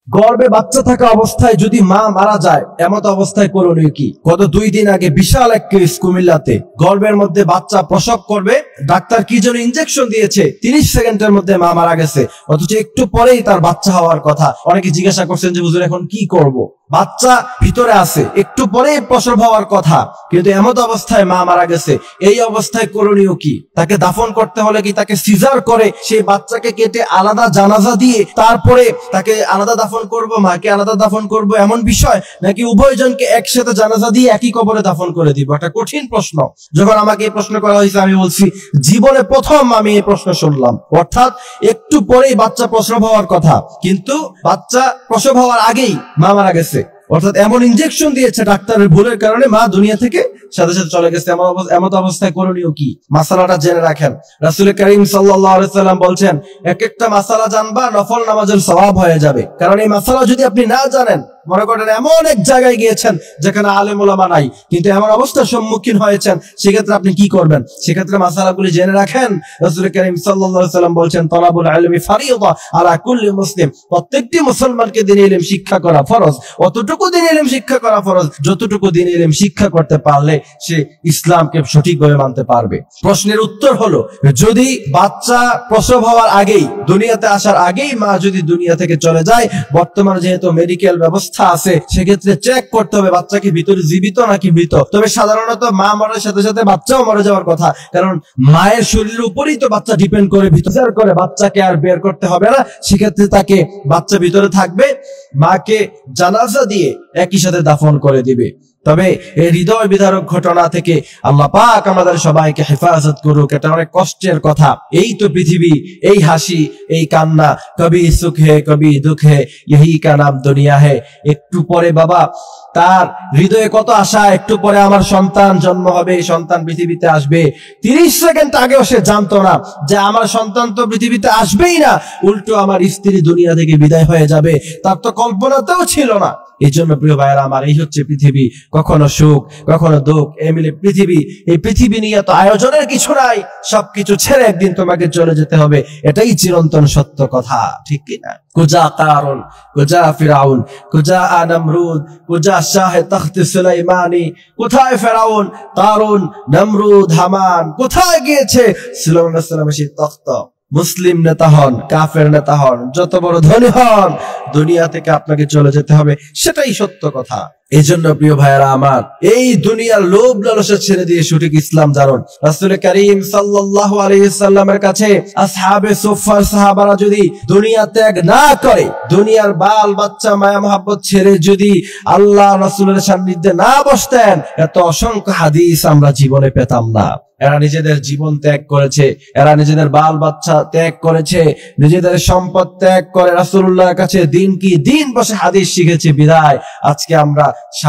গর্ভে বাচ্চা থাকা অবস্থায় যদি মা মারা যায়, এমত অবস্থায় করণীয় কি? গত 2 দিন আগে বিশাল এক কেস কুমিল্লাতে। গর্ভের মধ্যে বাচ্চা প্রসব করবে, ডাক্তার কি যেন ইনজেকশন দিয়েছে, 30 সেকেন্ডের মধ্যে মা মারা গেছে, অথচ একটু পরেই তার বাচ্চা হওয়ার কথা। অনেকে জিজ্ঞাসা করছেন যে হুজুর এখন কি করব? বাচ্চা ভিতরে আছে, একটু পরেই প্রসব হওয়ার কথা, কিন্তু এমত অবস্থায় মা মারা গেছে। এই অবস্থায় করণীয় কি? তাকে দাফন করতে হলে কি তাকে সিজার করে সেই বাচ্চাকে কেটে আলাদা জানাজা দিয়ে তারপরে তাকে আলাদা দাফন করব, মাকে আলাদা দাফন করব, এমন বিষয়? নাকি উভয়জনকে একসাথে জানাজা দিয়ে একই কবরে দাফন করে দিব? একটা কঠিন প্রশ্ন। যখন আমাকে এই প্রশ্ন করা হয়েছে, আমি বলছি জীবনে প্রথম আমি এই প্রশ্ন শুনলাম। অর্থাৎ একটু পরেই বাচ্চা প্রসব হওয়ার কথা, কিন্তু বাচ্চা প্রসব হওয়ার আগেই মা মারা গেছে। অর্থাৎ এমন ইনজেকশন দিয়েছে ডাক্তারের ভুলের কারণে, মা দুনিয়া থেকে সাথে সাথে চলে গেছে। এমত অবস্থায় করণীয় কি? মাসালাটা জেনে রাখেন। রাসূল করিম সাল্লাল্লাহু আলাইহি সাল্লাম বলছেন, এক একটা মাসালা জানবা নফল নামাজের সওয়াব হয়ে যাবে। কারণ এই মাসালা যদি আপনি না জানেন, মনে করেন এমন এক জায়গায় গিয়েছেন যেখানে আলেম ওলামা নাই, কিন্তু এমন অবস্থার সম্মুখীন হয়েছেন, সেক্ষেত্রে আপনি কি করবেন? সেক্ষেত্রে মাসালাগুলি জেনে রাখেন। রাসূল করিম সাল্লাল্লাহু আলাইহি সাল্লাম বলছেন, তালাবুল ইলমি ফারিয়্যা আলা কুল্লি মুসলিম। প্রত্যেকটি মুসলমানকে দ্বীনি ইলম শিক্ষা করা ফরজ। অতটুকু দ্বীনি ইলম শিক্ষা করা ফরজ যতটুকু দ্বীনি ইলম শিক্ষা করতে পারলে সে ইসলামকে সঠিকভাবে মানতে পারবে। প্রশ্নের উত্তর হলো, যদি বাচ্চা প্রসব হওয়ার আগেই, দুনিয়াতে আসার আগেই মা যদি দুনিয়া থেকে চলে যায়, বর্তমানে যেহেতু মেডিকেল ব্যবস্থা আছে, সেক্ষেত্রে চেক করতে হবে বাচ্চা কি ভিতরে জীবিত নাকি মৃত। তবে সাধারণত মা মরার সাথে সাথে বাচ্চাও মরে যাওয়ার কথা, কারণ মায়ের শরীরের উপরেই তো বাচ্চা ডিপেন্ড করে। ভিতরে করে বাচ্চাকে আর বের করতে হবে না, সেক্ষেত্রে তাকে বাচ্চা ভিতরে থাকবে, মাকে জানাজা দিয়ে একই সাথে দাফন করে দিবে। তবে এই হৃদয় বিদারক ঘটনা থেকে আল্লাহ পাক আমাদের সবাইকে হেফাজত করুক। এটা অনেক কষ্টের কথা। এই তো পৃথিবী, এই হাসি, এই কান্না, কবি সুখ হে কবি দুঃখ হে, यही का नाम दुनिया है। একটু পরে বাবা তার হৃদয়ে কত আশা, একটু পরে আমার সন্তান জন্ম হবে, সন্তান পৃথিবীতে আসবে। 30 সেকেন্ড আগেও সে জানতো না যে আমার সন্তান তো পৃথিবীতে আসবেই না, উল্টো আমার স্ত্রী দুনিয়া থেকে বিদায় হয়ে যাবে। তার তো কল্পনাতেও ছিল না। এই জন্য প্রিয় ভাইয়েরা আমার, এই হচ্ছে পৃথিবী। কখনো সুখ, কখনো দুঃখ, এই মিলে পৃথিবী। এই পৃথিবী নিয়ে তো আয়োজনের কিছু নাই, সবকিছু ছেড়ে একদিন তোমাকে চলে যেতে হবে। এটাই চিরন্তন সত্য কথা, ঠিক কিনা? কুজা কারুন, কুজা ফিরাউন, কুজা নমরুদ, কুজা শাহ তখত সুলাইমানি। কোথায় ফেরাউন, কারুন, নমরুদ, হামান? কোথায় গিয়েছে সুলাইমান আলাইহিস সালামের সেই তখত? মুসলিম নেতা হন, কাফের নেতা হন, যত বড় ধনী হন, দুনিয়া থেকে আপনাকে চলে যেতে হবে, সেটাই সত্য কথা। এই জন্য প্রিয় ভাইয়েরা আমার, এই দুনিয়ার লোভ লালসা ছেড়ে দিয়ে সঠিক ইসলাম জানুন। রাসূল করিম সাল্লাল্লাহু আলাইহি সাল্লামের কাছে আসহাবে সুফফার সাহাবারা যদি দুনিয়া ত্যাগ না করে, দুনিয়ার বাল বাচ্চা মায়া মহব্বত ছেড়ে যদি আল্লাহ রাসূলের সান্নিধ্যে না বসতেন, এত অসংখ্য হাদিস আমরা জীবনে পেতাম না। এরা নিজেদের জীবন ত্যাগ করেছে, এরা নিজেদের বাল বাচ্চা ত্যাগ করেছে, নিজেদের সম্পদ ত্যাগ করে রাসূলুল্লাহর কাছে দিন কি দিন বসে হাদিস শিখেছে। বিদায় আজকে আমরা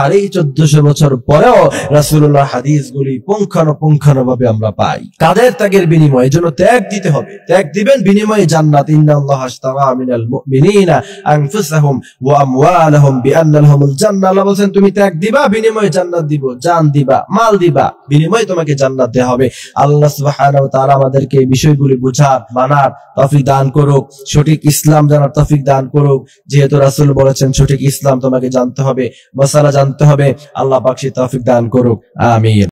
1450 বছর পরেও রাসূলুল্লাহর হাদিসগুলি পুঙ্খানুপুঙ্খানুভাবে আমরা পাই। কাদের ত্যাগের বিনিময়ে? এজন্য ত্যাগ দিতে হবে। ত্যাগ দিবেন, বিনিময়ে জান্নাত। ইন্নাল্লাহা আশতারা মিনাল মুমিনিনা আনফুসাহুম ওয়া আমওয়ালাহুম বিআন্না লাহুমুল জান্নাহ। আল্লাহ বলেন তুমি ত্যাগ দিবা, বিনিময়ে জান্নাত দিব। জান দিবা, মাল দিবা, বিনিময়ে তোমাকে জান্নাত দেওয়া হবে। আল্লাহ সুবহানাহু ওয়া তাআলা আমাদেরকে এই বিষয়গুলি বুঝার, মানার তৌফিক দান করুক, সঠিক ইসলাম জানার তৌফিক দান করুক। যেহেতু রাসূল বলেছেন সঠিক ইসলাম তোমাকে জানতে হবে, মাসালা জানতে হবে, আল্লাহ পাক সেই তৌফিক দান করুক। আমিন।